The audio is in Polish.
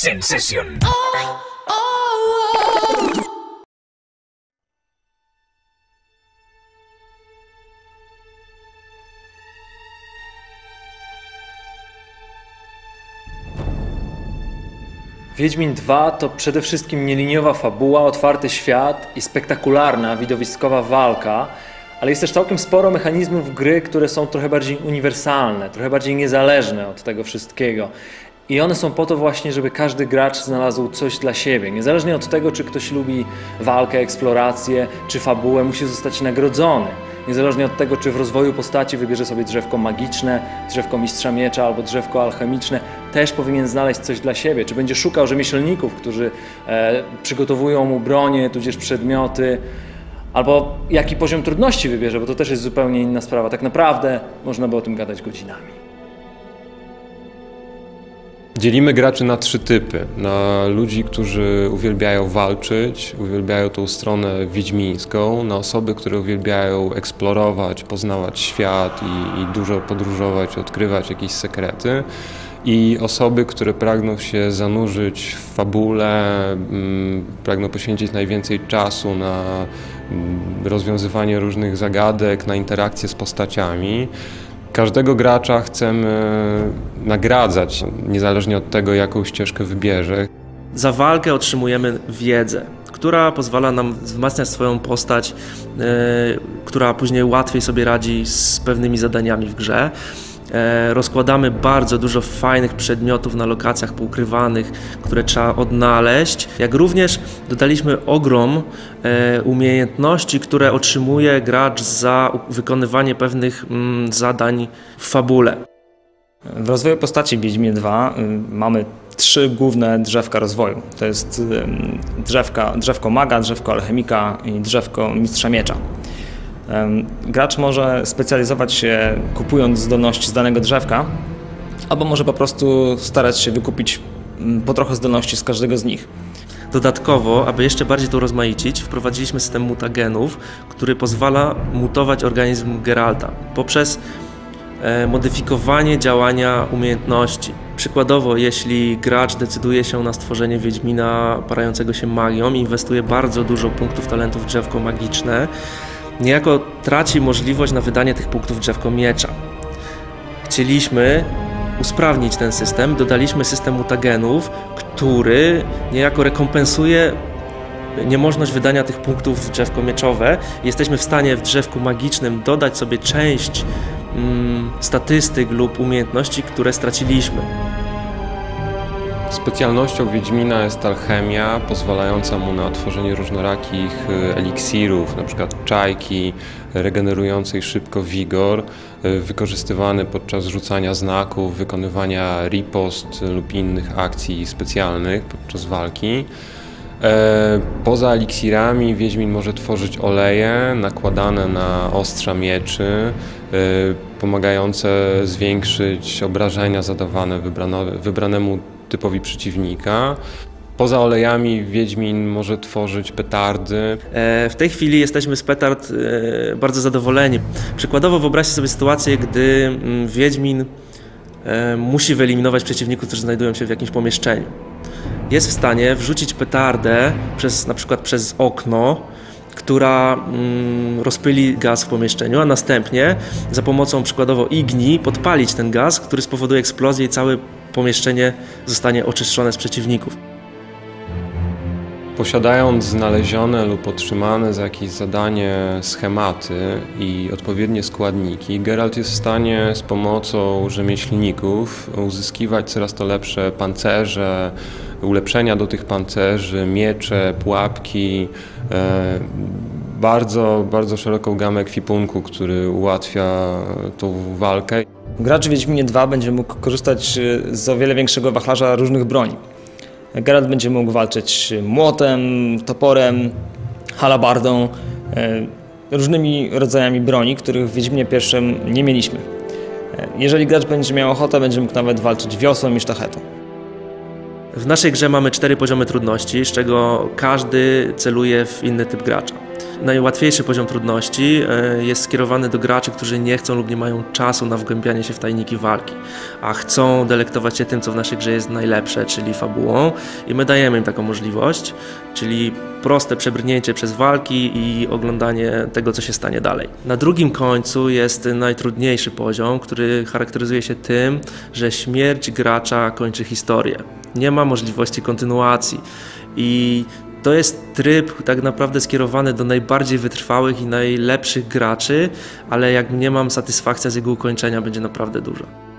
Sensation. Wiedźmin 2 to przede wszystkim nieliniowa fabuła, otwarty świat i spektakularna, widowiskowa walka, ale jest też całkiem sporo mechanizmów gry, które są trochę bardziej uniwersalne, trochę bardziej niezależne od tego wszystkiego. I one są po to właśnie, żeby każdy gracz znalazł coś dla siebie. Niezależnie od tego, czy ktoś lubi walkę, eksplorację, czy fabułę, musi zostać nagrodzony. Niezależnie od tego, czy w rozwoju postaci wybierze sobie drzewko magiczne, drzewko mistrza miecza albo drzewko alchemiczne, też powinien znaleźć coś dla siebie. Czy będzie szukał rzemieślników, którzy przygotowują mu bronię, tudzież przedmioty, albo jaki poziom trudności wybierze, bo to też jest zupełnie inna sprawa. Tak naprawdę można by o tym gadać godzinami. Dzielimy graczy na 3 typy. Na ludzi, którzy uwielbiają walczyć, uwielbiają tą stronę wiedźmińską, na osoby, które uwielbiają eksplorować, poznawać świat i dużo podróżować, odkrywać jakieś sekrety. I osoby, które pragną się zanurzyć w fabule, pragną poświęcić najwięcej czasu na rozwiązywanie różnych zagadek, na interakcję z postaciami. Każdego gracza chcemy nagradzać, niezależnie od tego, jaką ścieżkę wybierze. Za walkę otrzymujemy wiedzę, która pozwala nam wzmacniać swoją postać, która później łatwiej sobie radzi z pewnymi zadaniami w grze. Rozkładamy bardzo dużo fajnych przedmiotów na lokacjach poukrywanych, które trzeba odnaleźć. Jak również dodaliśmy ogrom umiejętności, które otrzymuje gracz za wykonywanie pewnych zadań w fabule. W rozwoju postaci w Wiedźminie 2 mamy 3 główne drzewka rozwoju. To jest drzewko maga, drzewko alchemika i drzewko mistrza miecza. Gracz może specjalizować się kupując zdolności z danego drzewka, albo może po prostu starać się wykupić po trochę zdolności z każdego z nich. Dodatkowo, aby jeszcze bardziej to rozmaicić, wprowadziliśmy system mutagenów, który pozwala mutować organizm Geralta poprzez modyfikowanie działania umiejętności. Przykładowo, jeśli gracz decyduje się na stworzenie Wiedźmina parającego się magią i inwestuje bardzo dużo punktów talentów w drzewko magiczne, niejako traci możliwość na wydanie tych punktów drzewko miecza. Chcieliśmy usprawnić ten system, dodaliśmy system mutagenów, który niejako rekompensuje niemożność wydania tych punktów w drzewko mieczowe. Jesteśmy w stanie w drzewku magicznym dodać sobie część statystyk lub umiejętności, które straciliśmy. Specjalnością Wiedźmina jest alchemia, pozwalająca mu na tworzenie różnorakich eliksirów, np. czajki, regenerującej szybko wigor, wykorzystywany podczas rzucania znaków, wykonywania ripost lub innych akcji specjalnych podczas walki. Poza eliksirami Wiedźmin może tworzyć oleje nakładane na ostrza mieczy, pomagające zwiększyć obrażenia zadawane wybranemu typowi przeciwnika. Poza olejami Wiedźmin może tworzyć petardy. W tej chwili jesteśmy z petard bardzo zadowoleni. Przykładowo wyobraźcie sobie sytuację, gdy Wiedźmin musi wyeliminować przeciwników, którzy znajdują się w jakimś pomieszczeniu. Jest w stanie wrzucić petardę na przykład przez okno, która rozpyli gaz w pomieszczeniu, a następnie za pomocą przykładowo igni podpalić ten gaz, który spowoduje eksplozję i całe pomieszczenie zostanie oczyszczone z przeciwników. Posiadając znalezione lub otrzymane za jakieś zadanie schematy i odpowiednie składniki, Geralt jest w stanie z pomocą rzemieślników uzyskiwać coraz to lepsze pancerze, ulepszenia do tych pancerzy, miecze, pułapki, bardzo szeroką gamę ekwipunku, który ułatwia tą walkę. Gracz w Wiedźminie 2 będzie mógł korzystać z o wiele większego wachlarza różnych broni. Geralt będzie mógł walczyć młotem, toporem, halabardą, różnymi rodzajami broni, których w Wiedźminie pierwszym nie mieliśmy. Jeżeli gracz będzie miał ochotę, będzie mógł nawet walczyć wiosą i sztachetą. W naszej grze mamy 4 poziomy trudności, z czego każdy celuje w inny typ gracza. Najłatwiejszy poziom trudności jest skierowany do graczy, którzy nie chcą lub nie mają czasu na wgłębianie się w tajniki walki, a chcą delektować się tym, co w naszej grze jest najlepsze, czyli fabułą, i my dajemy im taką możliwość, czyli proste przebrnięcie przez walki i oglądanie tego, co się stanie dalej. Na drugim końcu jest najtrudniejszy poziom, który charakteryzuje się tym, że śmierć gracza kończy historię. Nie ma możliwości kontynuacji i to jest tryb tak naprawdę skierowany do najbardziej wytrwałych i najlepszych graczy, ale jak mniemam, satysfakcja z jego ukończenia będzie naprawdę duża.